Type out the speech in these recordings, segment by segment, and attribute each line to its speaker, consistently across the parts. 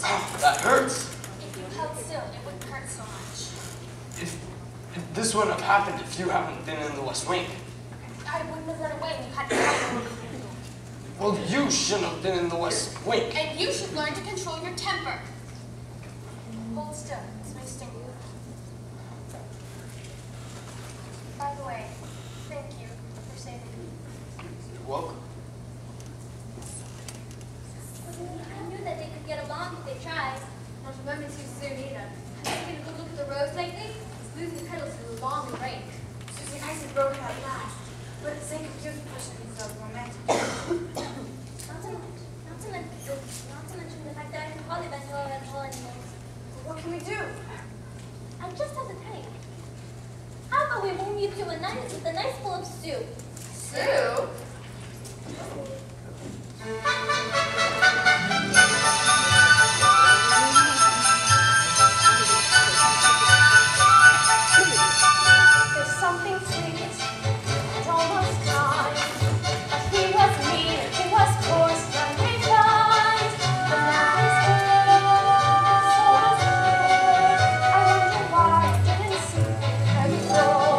Speaker 1: That hurts.
Speaker 2: If you held still, it wouldn't hurt so much.
Speaker 1: If this wouldn't have happened if you hadn't been in the West Wing.
Speaker 2: I wouldn't have run away and you had to help me.
Speaker 1: Well, you shouldn't have been in the West Wing.
Speaker 2: And you should learn to control your temper. Hold still. It's my sting. By the way, thank you for saving me.
Speaker 1: You're welcome.
Speaker 3: I knew that they could get along if they tried. Not remember too soon either. Have you taken a good look at the rose lately? It's losing petals through the long and rank.
Speaker 4: Susie, ice is broken at last. But at the sake of youth, pushing things over romantic.
Speaker 3: Not to mention the fact that I can hardly bend lower at all anymore.
Speaker 4: What can we do?
Speaker 3: I just have a penny. How about we warm you to a nice bowl of soup?
Speaker 4: Sue?
Speaker 3: There's something sweet and almost kind. But he was mean and he was coarse and refined. But now he's good, so was good. I wonder why I didn't see him before.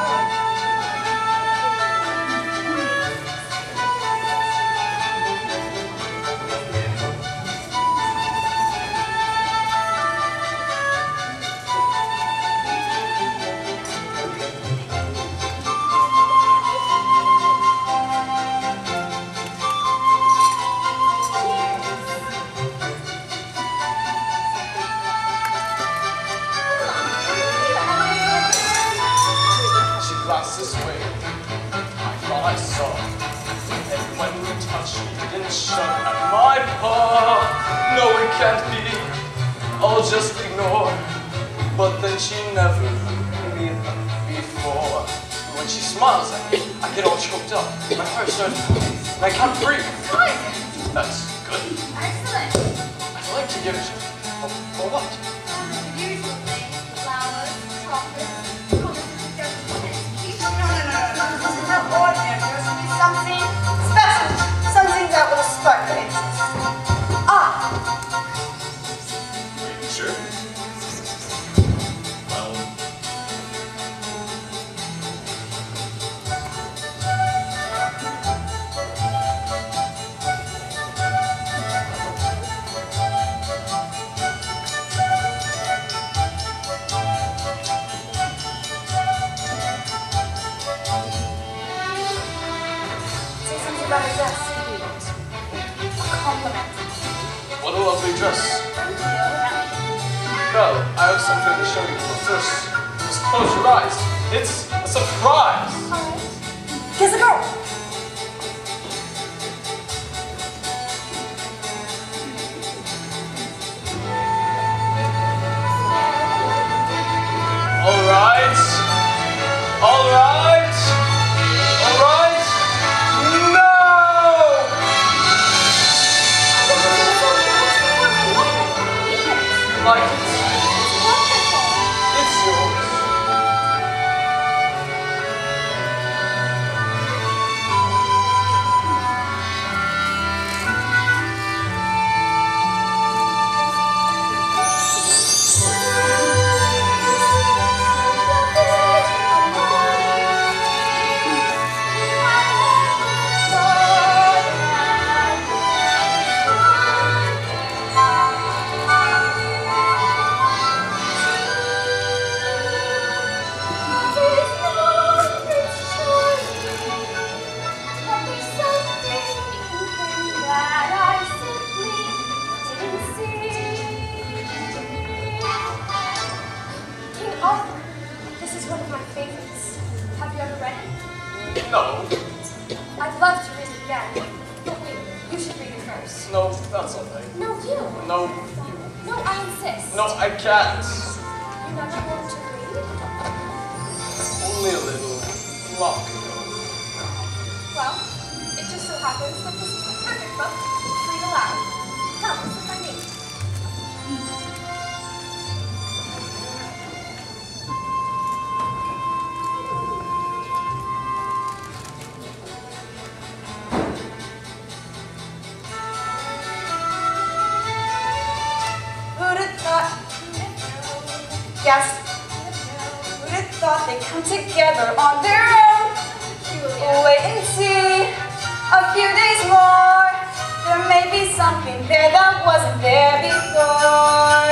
Speaker 1: She glanced this way. I thought I saw. And when we touched, she didn't shut at my paw. No, it can't be. I'll just ignore. But then she never did before. When she smiles at me, I get all choked up. My heart starts pounding, and I can't breathe. That's good.
Speaker 3: Excellent.
Speaker 1: I'd like to give it to her. For what?
Speaker 3: The usual thing. Flowers, chocolates,
Speaker 4: No. This is not ordinary. There should be something special. Something that will spark the interest. Ah!
Speaker 1: Are you sure? Well,
Speaker 4: Say something about her dress. A compliment.
Speaker 1: what a lovely dress. Girl, I have something to show you. But first, just close your eyes. It's a surprise.
Speaker 4: Kiss a girl.
Speaker 1: All right. All right. All right. No! You like it? It's yours.
Speaker 3: This is one of my favorites. Have you ever read it?
Speaker 1: No.
Speaker 3: I'd love to read it again. But wait, you should read it first.
Speaker 1: No, that's all right.
Speaker 3: No, you.
Speaker 1: No, you.
Speaker 3: No, I insist.
Speaker 1: No, I can't.
Speaker 3: You never want to read?
Speaker 1: Only a little. Long ago.
Speaker 3: Well, it just so happens that this is the perfect book to read aloud. Come, look at me.
Speaker 4: come together on their own. Wait and see, a few days more. There may be something there that wasn't there before.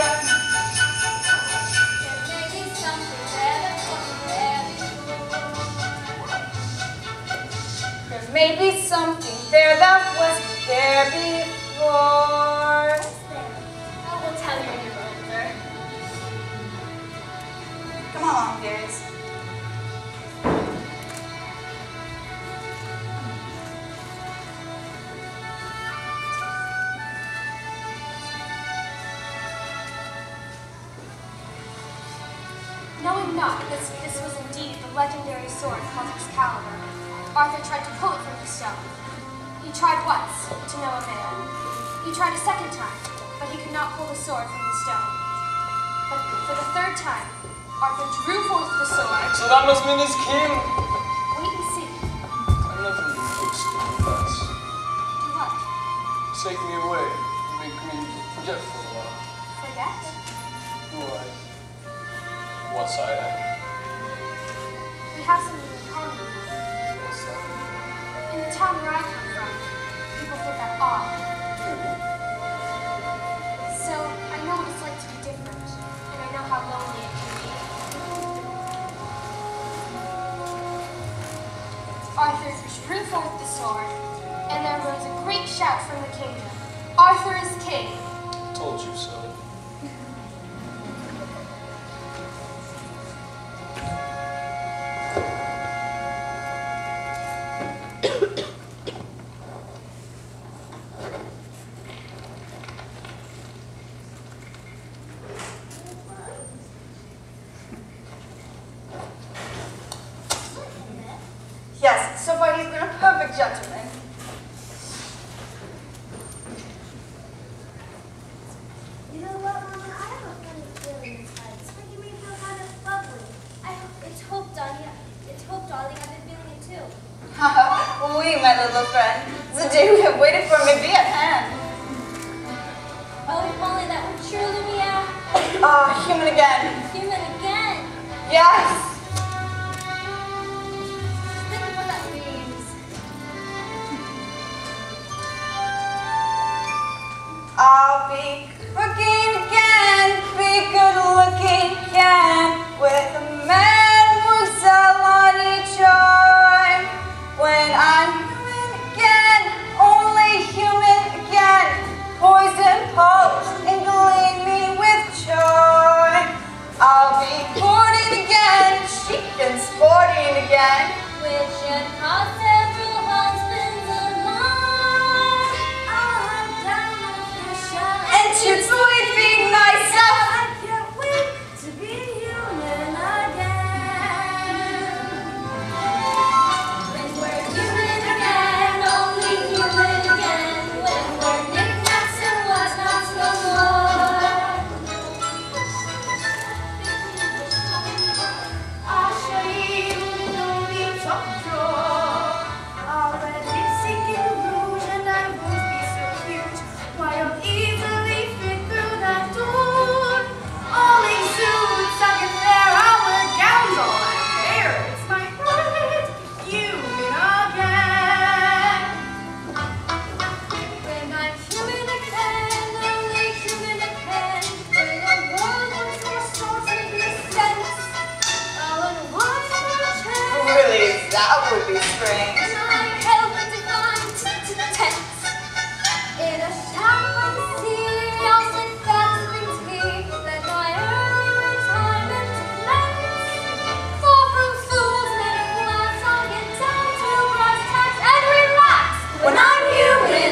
Speaker 4: There may be something there that wasn't there before.
Speaker 3: I will tell you when you're older.
Speaker 4: Come along, kids.
Speaker 2: Knowing not that this was indeed the legendary sword called Excalibur, Arthur tried to pull it from the stone. He tried once, to no avail. He tried a second time, but he could not pull the sword from the stone. But for the third time, Arthur drew forth the sword.
Speaker 1: So that must mean he's king.
Speaker 2: Wait and see.
Speaker 1: I never knew books to do that.
Speaker 2: Do what?
Speaker 1: Take me away. Make me forget for a while.
Speaker 2: Forget?
Speaker 1: Who I am. What side I am.
Speaker 2: We have something in common.
Speaker 1: What's that?
Speaker 2: In the town where I come from, people think I'm odd. So I know what it's like to be different, and I know how lonely it can be. Arthur drew forth the sword, and there rose a great shout from the kingdom. Arthur is king.
Speaker 1: Told you so.
Speaker 4: Yes, so far he's been a perfect gentleman.
Speaker 3: You know what, Mama? I have a funny feeling inside. It's making me feel kind of bubbly. It's hope, Dolly. It's hope, darling. I've been feeling it too.
Speaker 4: Oui, my little friend. The day we have waited for may be at hand.
Speaker 3: Oh, if only that were true, Lumia.
Speaker 4: Ah, human again.
Speaker 3: Human again.
Speaker 4: Yes.
Speaker 3: Think of what that means.
Speaker 4: I'll be looking again, be good looking again, with a mademoiselle on each arm. When I'm human again, only human again, poised and posed, engling me with joy. I'll be courting again, chic and sporting again.
Speaker 3: Which should cost several husbands of mine. I'm down on the shine.
Speaker 4: And to sleeping myself.
Speaker 3: I can't wait to be human again. When we're human again, only human again. When we're knickknacks and whatnots no more. I'll show you the top drawer. I'll wear lipstick and rouge and I won't be so huge. Why I'll easily fit through that door. Only suits I can wear, I'll wear gowns all my hair. It's my pride, human again. When I'm human again, only human again. When the world wants more stars make me sense. I would want more chance.
Speaker 4: Really, that would be strange.
Speaker 3: And I help divine tense. In a shower of sea, I'll sit gasping tea. Let my early retirement commence. For from fools many laughs, I'll get down to brass tacks and relax when I'm human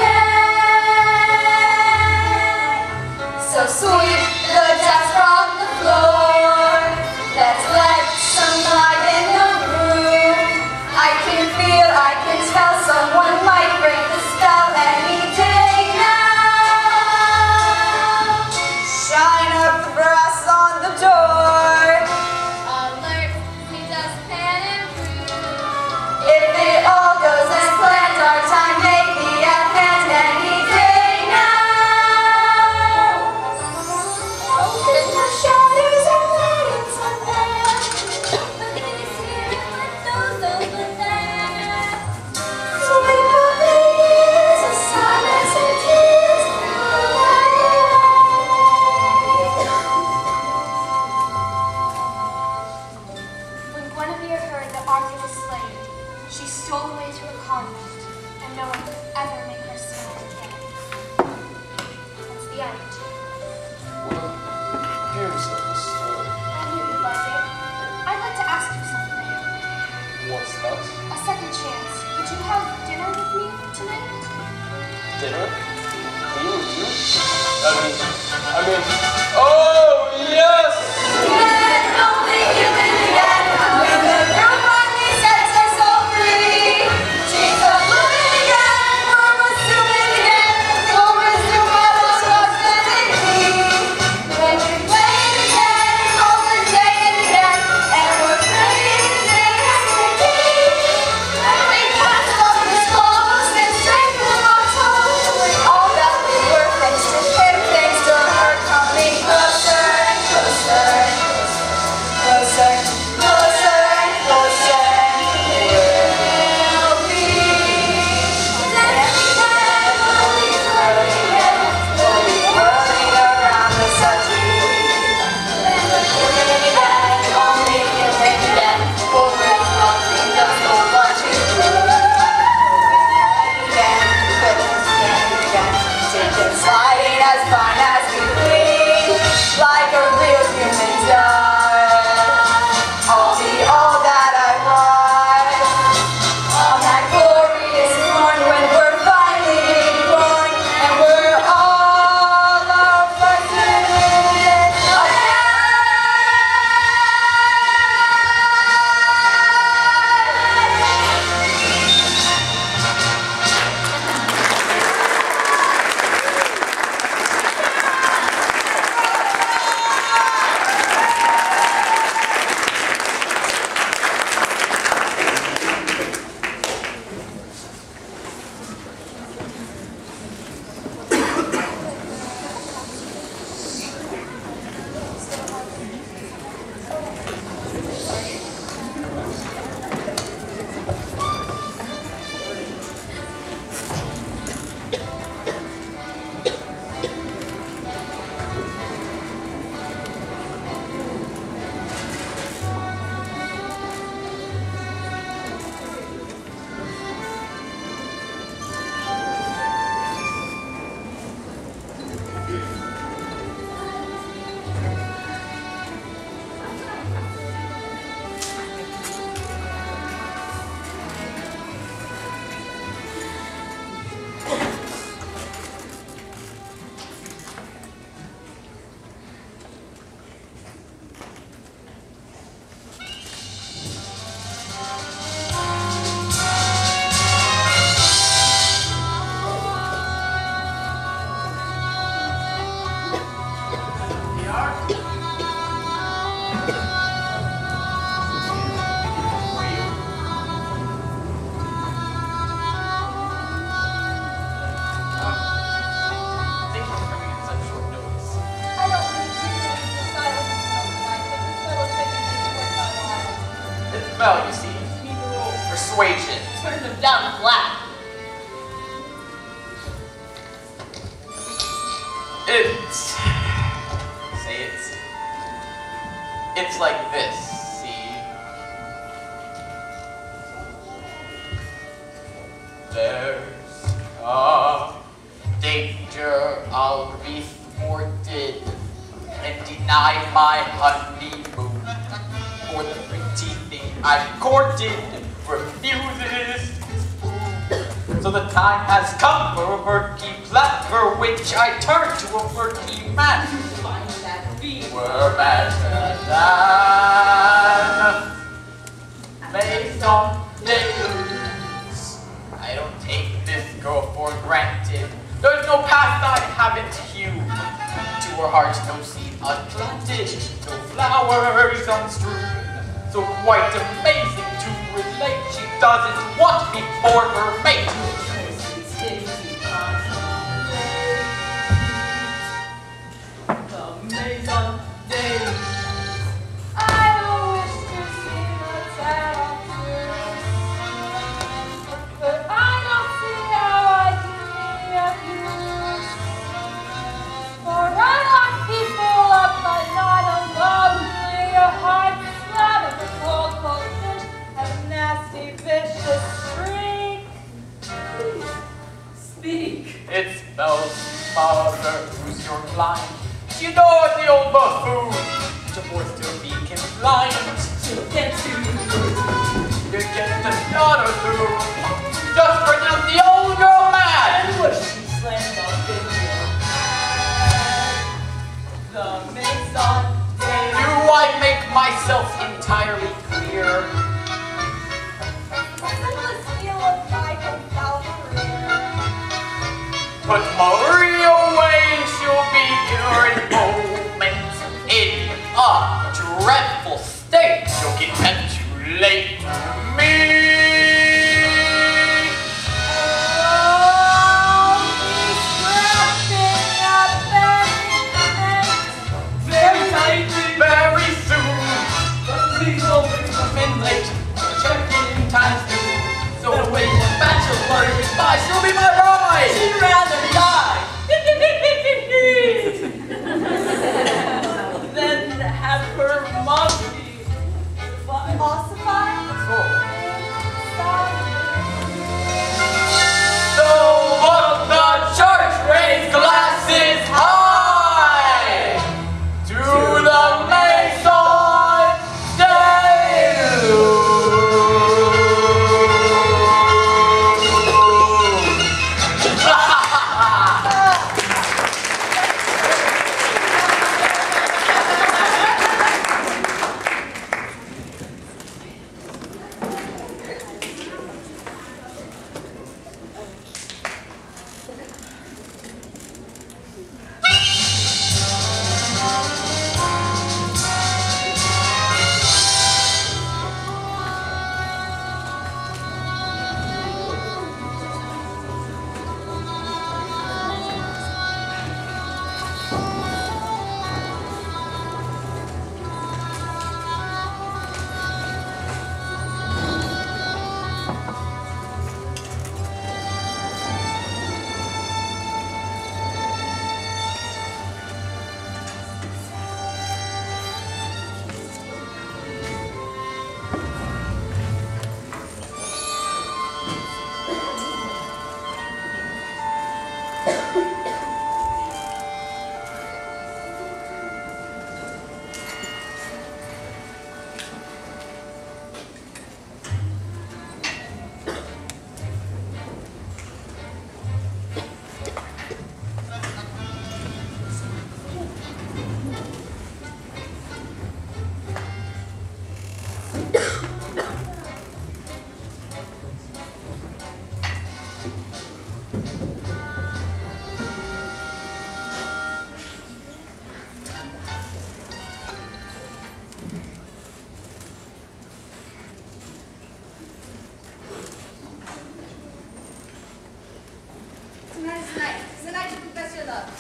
Speaker 3: again.
Speaker 4: So sweep the dust from the floor. Let's let some light in the room. I can feel, I can tell someone might break the spell any day now. Shine up the brass on the door.
Speaker 3: Alert, he does pan and prove.
Speaker 4: If it all goes as planned, our time may be at hand any day now.
Speaker 3: Open the shutters and let in some air. But the
Speaker 2: almost, and no one could ever make her smile again. That's the end.
Speaker 1: Well, here's the story.
Speaker 2: I knew you'd like it. I'd like to ask you something.
Speaker 1: What's that?
Speaker 2: A second chance. Would you have dinner with me tonight?
Speaker 1: Dinner? Me with you? I mean, oh yes!
Speaker 4: Again, only human again. When the girl finally sets us all free, she's a living again. We're resuming again. We'll resume our lost identity. When we play it again, all the day and again, and we're playing the day as we be. And we cast off this clothes and strengthen our toes. We all that we were, thanks to him, thanks to her, coming closer and closer and closer, closer and closer. We'll be dancing again, we'll be swirling again, we'll be whirling around the century. And we're living again, only human again. We'll bring nothing, just go watch it through. Again, again, taking sliding as fine as we please, like a real human does. I'll be all that I was on that glorious morn when we're finally born, and we're all of us again.
Speaker 1: Thank you for coming at such short notice.
Speaker 4: I don't think you can decide what to tell tonight, but this little chicken is worth my while.
Speaker 1: Well, you see, you need a little persuasion.
Speaker 4: Turn them down flat.
Speaker 1: It's like this, see? There's a danger I'll be thwarted and deny my honeymoon, for the pretty thing I've courted refuses its food. So the time has come for a murky plan, for which I turn to a murky man.
Speaker 4: Find that bee.
Speaker 1: We're better than Maison Deluxe. I don't take this girl for granted. There's no path I haven't hewed. To her heart, no seed unplanted, no flowers unstrewn. So quite amazing to relate, she doesn't want me for her mate.
Speaker 4: The Maison Deluxe.
Speaker 3: I don't wish to see the tattoos, but I don't see how I can be of use. For I lock people up, but not alone. A hard slab of a cold fish and a nasty vicious streak.
Speaker 1: Put Maria away and she'll be here in a moment. In a dreadful state, she'll get late to me. Very tightly, very soon. Please don't come in late. Check-in time's due. So wait, bachelor goodbye. She'll be my bride. She'd rather die. Then have her mossy.
Speaker 3: Ossified?
Speaker 1: So look, the church raise glasses high to the Maison
Speaker 4: It's the night to confess your love.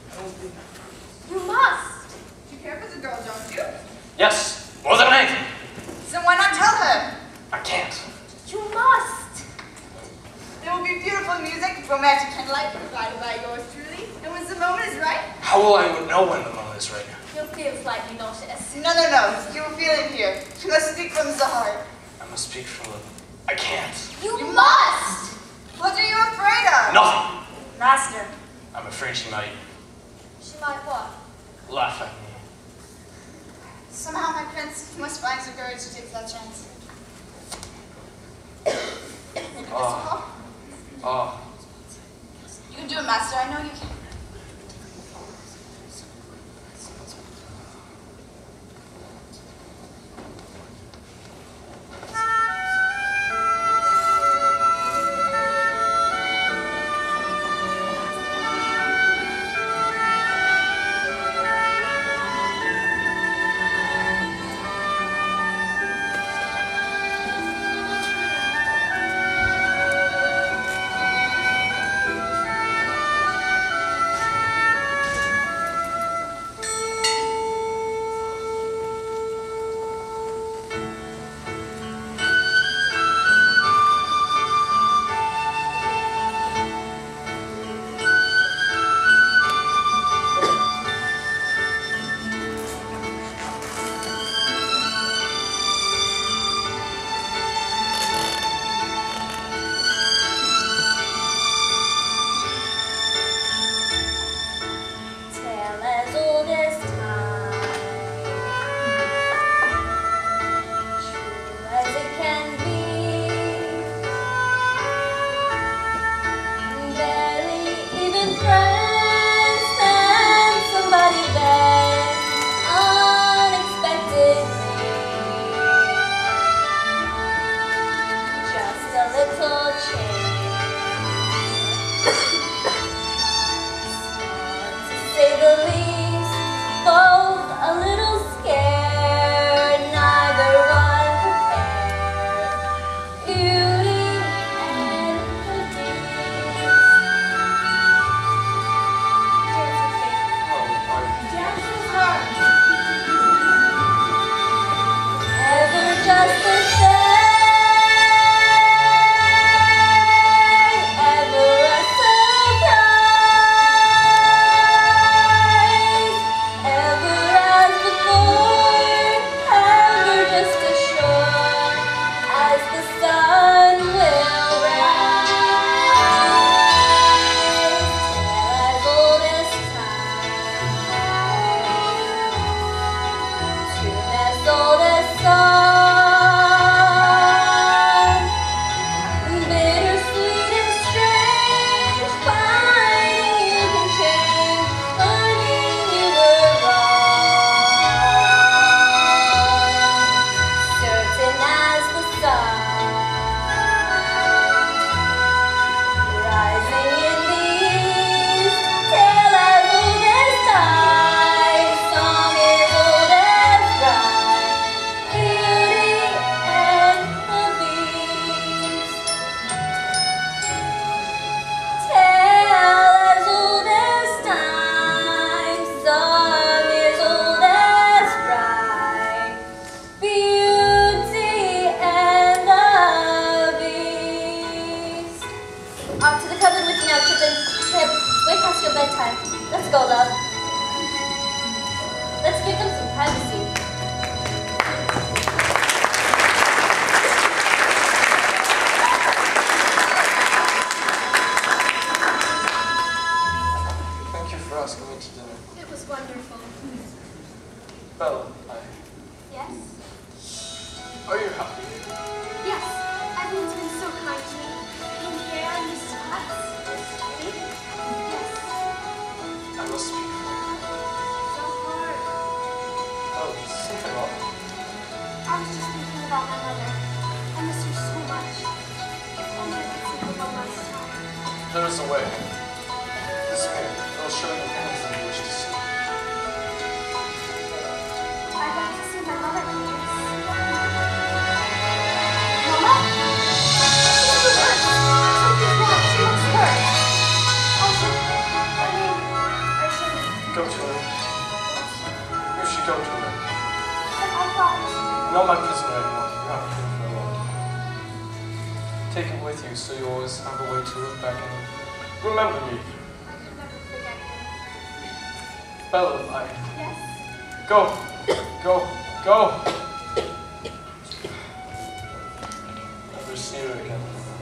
Speaker 2: You must.
Speaker 4: You care for the girl, don't you?
Speaker 1: Yes, more than anything.
Speaker 4: So why not tell her?
Speaker 1: I can't.
Speaker 2: You must.
Speaker 4: There will be beautiful music, romantic candlelight provided by yours truly. And when the moment is right,
Speaker 1: How will I know when the moment is right?
Speaker 2: You'll feel slightly nauseous.
Speaker 4: no. You will feel it here. You must speak from the heart.
Speaker 1: I must speak from the... I can't.
Speaker 2: You must.
Speaker 4: What are you afraid of?
Speaker 1: Nothing.
Speaker 4: Master.
Speaker 1: I'm afraid she might
Speaker 2: She might what?
Speaker 1: laugh at me.
Speaker 4: Somehow, my prince, you must find the courage to take that chance.
Speaker 1: Oh.
Speaker 4: You can do it, Master. I know you can. Off to the cupboard with you now, kitten. Here, way past your bedtime. Let's go, love. Let's give them some privacy.
Speaker 1: Thank you for asking me to dinner.
Speaker 2: It was wonderful.
Speaker 1: Bella,
Speaker 2: Yes?
Speaker 1: are you happy?
Speaker 2: Yes. Everyone's been so kind to me. In here, and Mr. Potts. Yes.
Speaker 1: I must speak for you.
Speaker 2: So hard.
Speaker 1: Oh, something wrong?
Speaker 2: I was just thinking about my mother. I miss her so much. If only I could see her one last time.
Speaker 1: There is a way. This way, I'll show you anything you wish to see.
Speaker 2: I'd like to see my mother, please. Mama? She's the worst. Something's wrong. She looks hurt. I shouldn't.
Speaker 1: Go to her. You should go to her.
Speaker 2: But I thought.
Speaker 1: Not my prisoner anymore. You have to for a long time. Take it with you so you always have a way to look back and remember me.
Speaker 2: I could never forget you.
Speaker 1: Bella,
Speaker 2: Yes?
Speaker 1: go. Go. Go. Never see her again.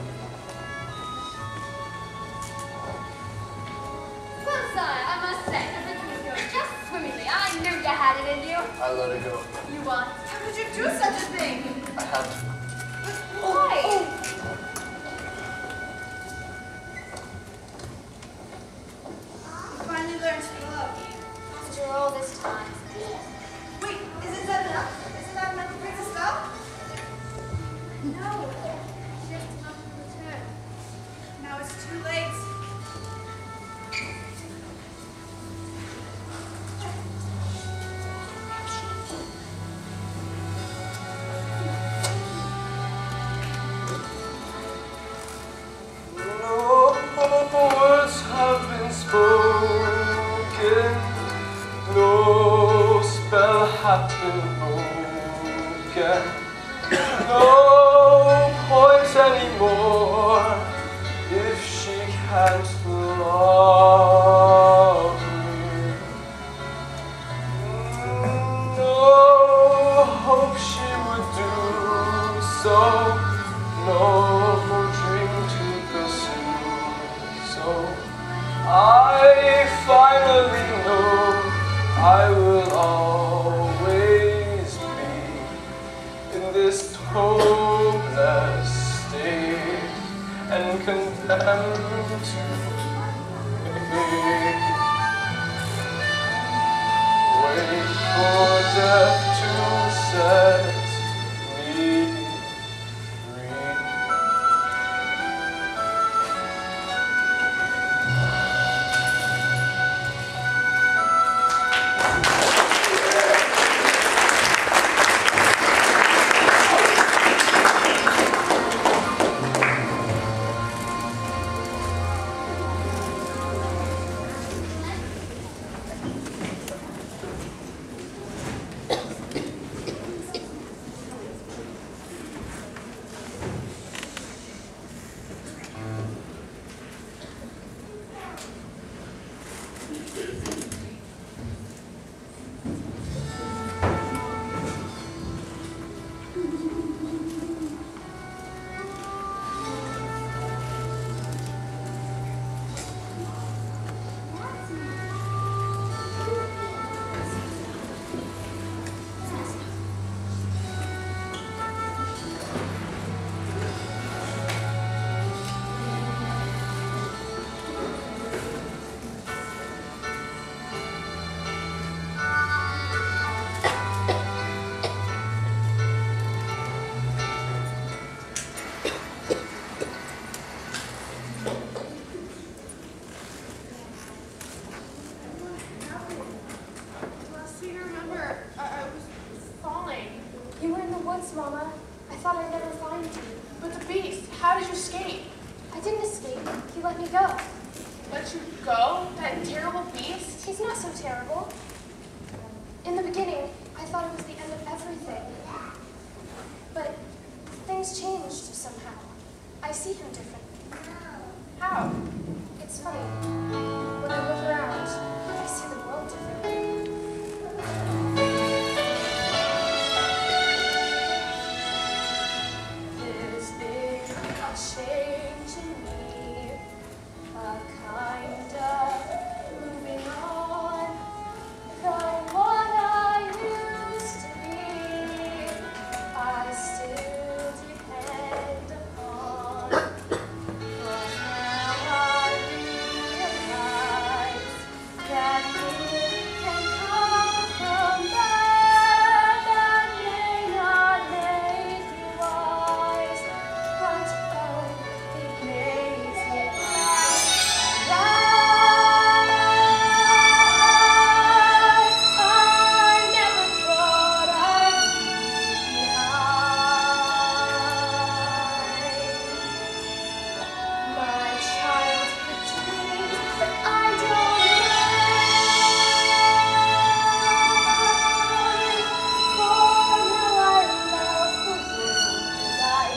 Speaker 4: Well, son, I must say, everything is going just swimmingly. I knew you had it in you.
Speaker 1: I let her go.
Speaker 4: You what? How could you do such a thing?
Speaker 1: I had to.
Speaker 4: Why?
Speaker 3: You finally learned to love.
Speaker 2: After all this time.
Speaker 3: Wait, isn't that enough? Isn't that enough to bring us up?
Speaker 2: No. She has to come to return.
Speaker 3: Now it's too late.
Speaker 1: No words have been spoken. No spell hath been broken. No point anymore if she can't love me. No hope she would do so. No more dream to pursue. So I finally know I will always be in this hopeless state and condemned to wait for death to set me free.
Speaker 2: Mama. I thought I'd never find you.
Speaker 5: But the beast, how did you escape?
Speaker 2: I didn't escape. He let me go.
Speaker 5: Let you go? That terrible beast?
Speaker 2: He's not so terrible. In the beginning, I thought it was the end of everything. But things changed somehow. I see him differently.
Speaker 5: How?
Speaker 2: now. It's funny. When I look around, I see the world differently. There's been a change in me, a kind of moving on from what I used to be. I still depend upon, but now I realize that good can come from bad that may not make you wise, but oh, it makes me wise. I never thought I'd leave behind my childhood dreams, but I don't mind, for now I love the world I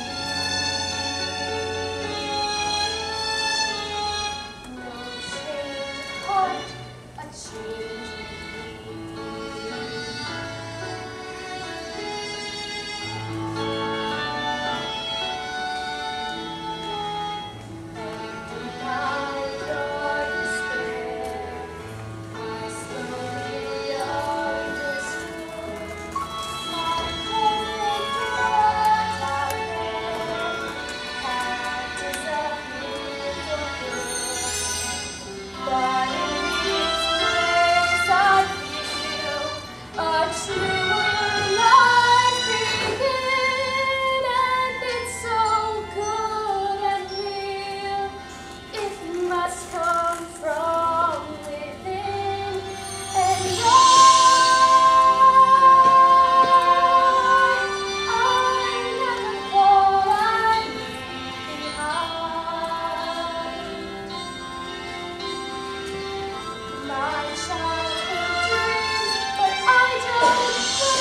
Speaker 2: see. No change of heart, a change in me. But in these ways I feel a truer life begin, and it's so good and real. It must come from within, and I never thought I'd leave behind my childhood dreams, but I don't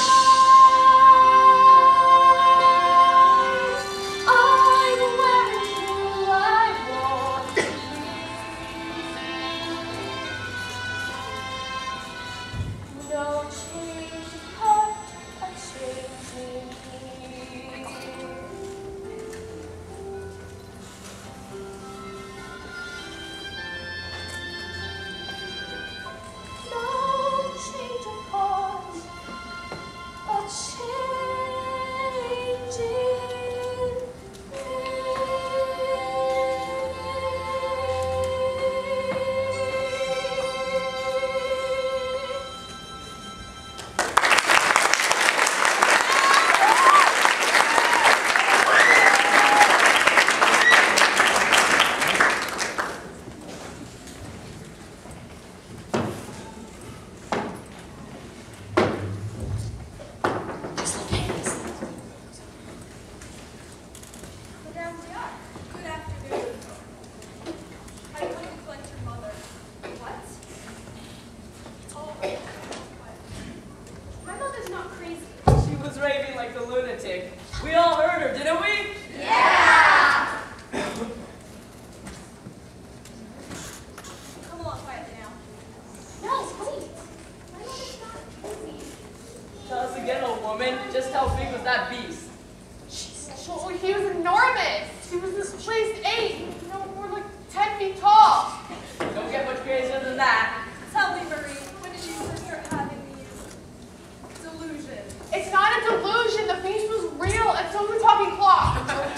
Speaker 2: mind. I'm wearing who I want to be. No change of heart, a change in me. No change of heart, a change in me. Madame Diar.
Speaker 6: Good afternoon. I come to collect your mother. What? Oh,
Speaker 2: My mother's not crazy.
Speaker 1: She was raving like a lunatic. We all heard her, didn't we?
Speaker 6: come along quietly now.
Speaker 2: No, wait. My mother's not crazy.
Speaker 1: Tell us again, old woman, just how big was that beast?
Speaker 5: Well, he was enormous. He was at least 8. You know, we're like 10 feet tall.
Speaker 1: Don't get much crazier than that.
Speaker 6: Tell me, Marie, when did you first start having these delusions?
Speaker 5: It's not a delusion. The beast was real, and so was the talking clock.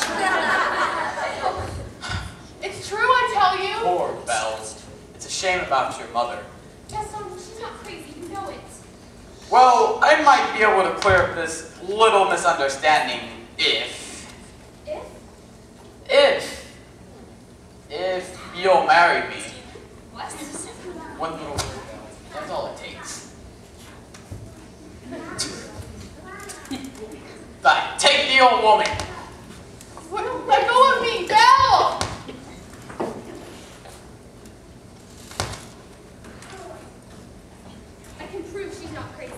Speaker 5: It's true, I tell you.
Speaker 7: Poor Bells. It's a shame about your mother.
Speaker 2: Yes, she's not crazy. You know it.
Speaker 7: Well, I might be able to clear up this little misunderstanding if you'll marry me.
Speaker 6: What?
Speaker 7: One little word. That's all it takes. Take the old woman.
Speaker 5: Let go of me, Belle!
Speaker 2: I can prove she's not crazy.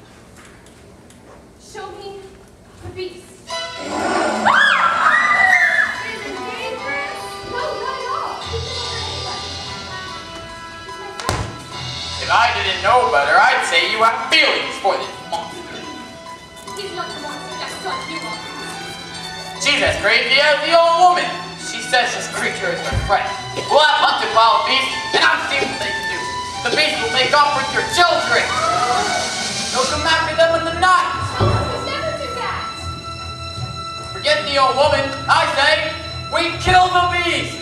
Speaker 2: Show me the beast. Is it dangerous? No, not at all.
Speaker 7: I didn't know better, I'd say you have feelings for this monster.
Speaker 2: He's not the monster, that's what you are.
Speaker 7: She's as crazy as the old woman. She says this creature is her friend. We'll have hunted wild beasts, and I've seen what they can do. The beast will make off with your children. They'll come after them in the night.
Speaker 2: We never do that.
Speaker 7: Forget the old woman. I say, we kill the beast.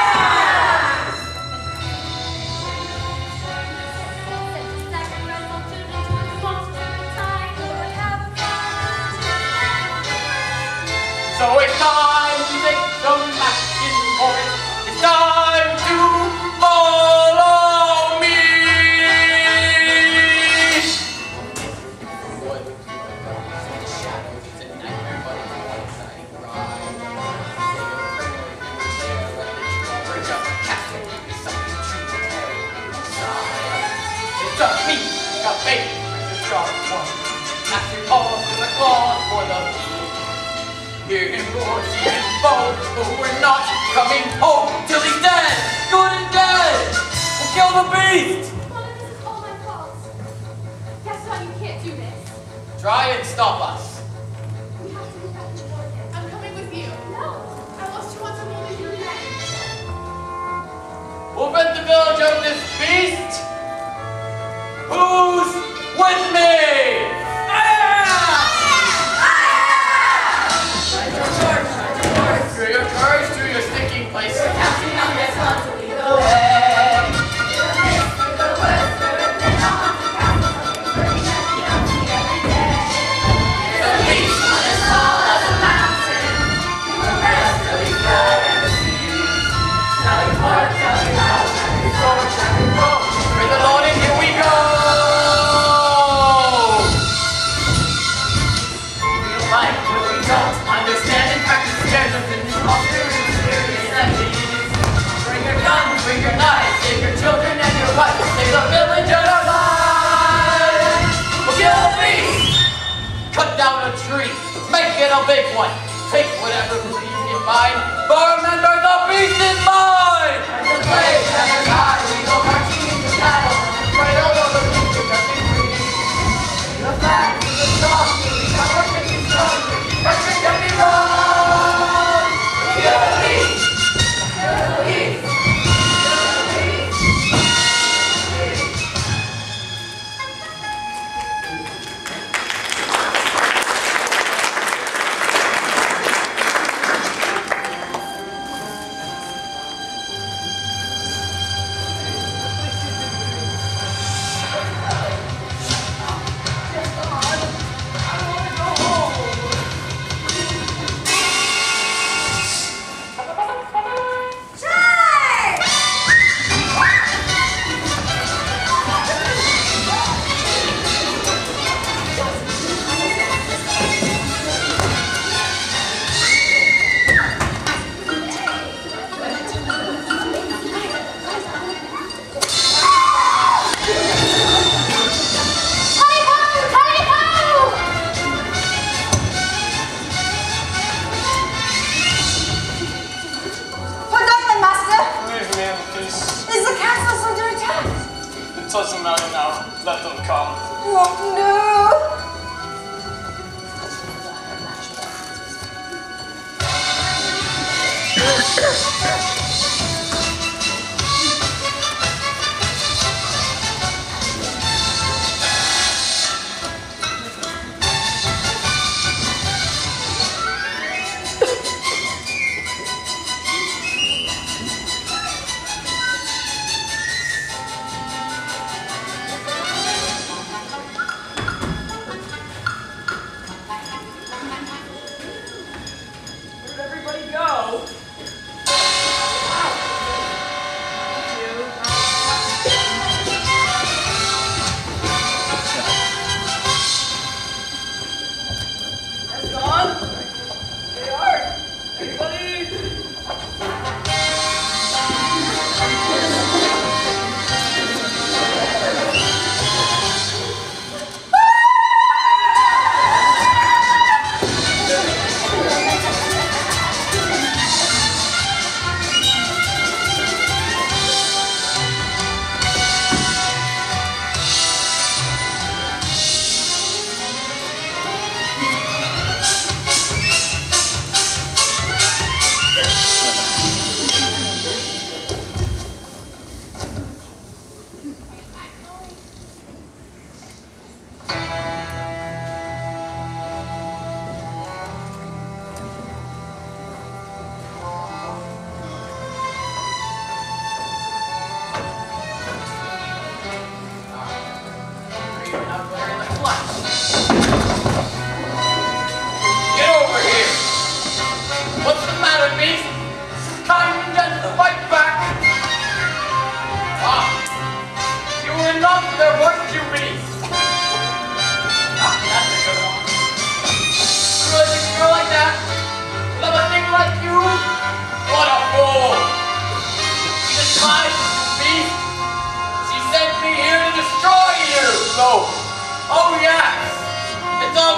Speaker 7: So it's time to take some action for it. It's time to follow me. What? Shadows, it's a nightmare, but it's one exciting ride. Bridge up a castle, it's something to tear inside. It's a beast, a baby, it's a sharp one. After all, there's a claw for the beast. Hear him roar, see him bow, but we're not coming home till he's dead, good and dead. We'll kill the beast.
Speaker 2: Mother, this is all my fault. Guess what? You can't do this.
Speaker 7: Try and stop us.
Speaker 2: We have to go back to Oregon.
Speaker 5: I'm coming with you.
Speaker 2: No.
Speaker 5: Unless you want to leave here next.
Speaker 7: We'll rid the village of this beast. Who's with me? Through your courage, through your sticking place.
Speaker 4: Captain on this one to lead the way. Through the mist, through the woods, through the thin haunted castle, burning empty, empty every day. The beast on as tall as a mountain, you will rest till he's good in the seas. Tell your port, tell your house, and your sword, and your boat.
Speaker 7: For the Lord, and here we go.
Speaker 4: We like what we don't understand. In fact, it's scared of the mysterious enemies.
Speaker 7: Bring your guns, bring your knives, save your children and your wife. Save the village alive. We'll kill the beast. Cut down a tree, make it a big one. Take whatever you can find, but remember the beast is mine.
Speaker 4: As the brave never die, we go marching into battle. Right over the beast of nothing free. The flag is the strong, we come working is stronger. Marching can be wrong. Kill the beast. Kill the beast. Kill the beast.
Speaker 1: Doesn't matter now. Let them come.
Speaker 4: Oh no!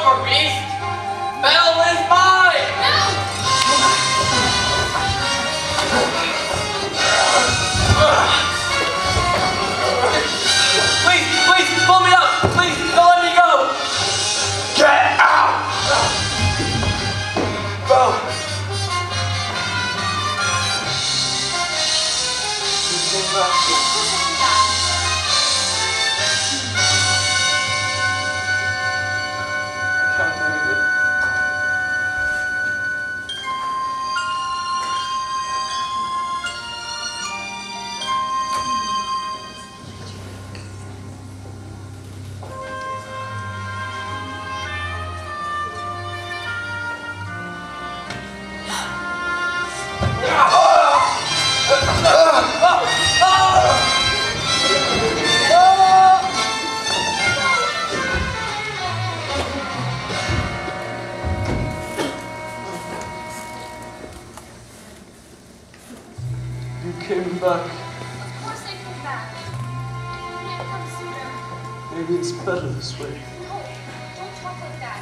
Speaker 7: over, beast! Belle is mine! Please, please, pull me up! Please, don't let me go!
Speaker 1: Get out! Belle! You came back. I can't believe it. You came back.
Speaker 2: Of course I came back. You didn't come sooner.
Speaker 1: Maybe it's better this way.
Speaker 2: No, don't talk like that.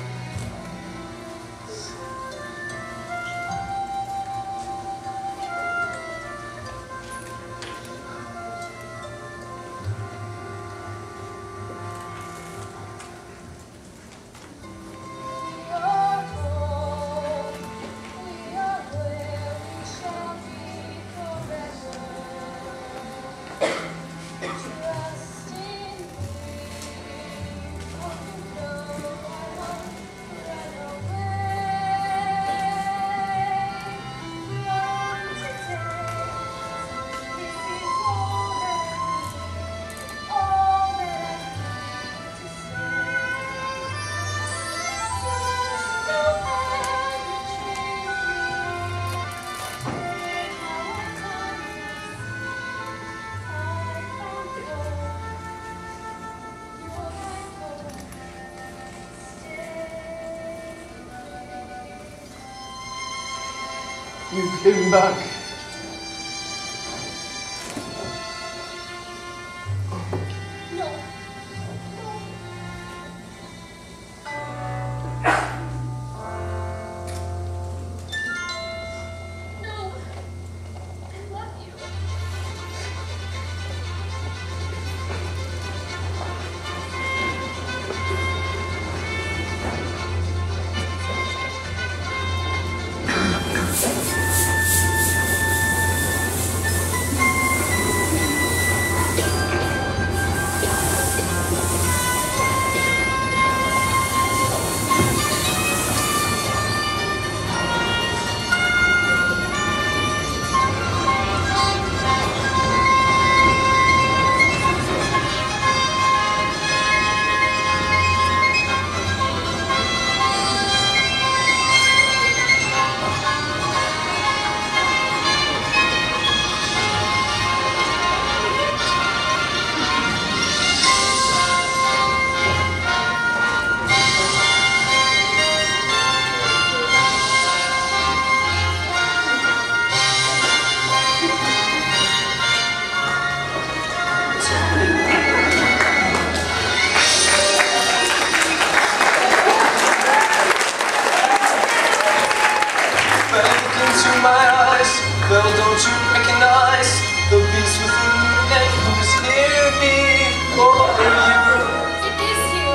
Speaker 1: You came back.
Speaker 2: No. No. I love you.
Speaker 1: Into my eyes, Belle, don't you recognize the beast within you and who's near me for you?
Speaker 2: It is you.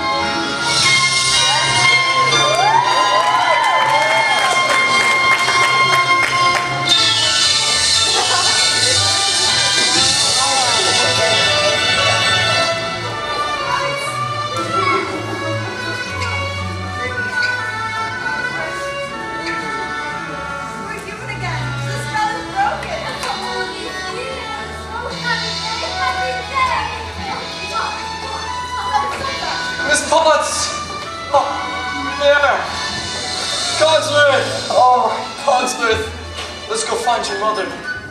Speaker 6: We're human again. The spell is broken.
Speaker 1: Miss Potts! Oh, yeah! Cogsworth! Oh, Cogsworth! Let's go find your mother.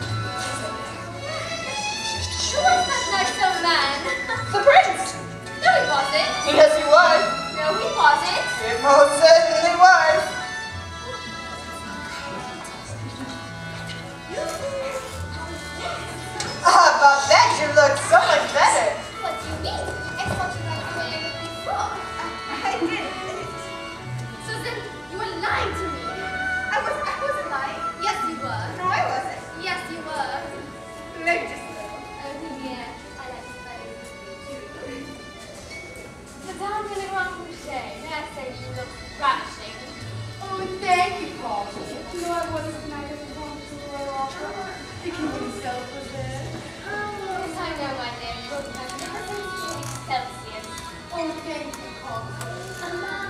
Speaker 2: Who was that nice young man?
Speaker 3: The prince!
Speaker 2: No, he wasn't.
Speaker 3: Yes, he was.
Speaker 2: No, he wasn't.
Speaker 3: It most certainly was. About that, you look so much better.
Speaker 2: What do you mean? I thought you liked the way I looked before.
Speaker 3: I didn't.
Speaker 5: The king himself was there.
Speaker 3: Yes, I know my name. Good man. Celsius.
Speaker 5: Oh, thank you, Constance.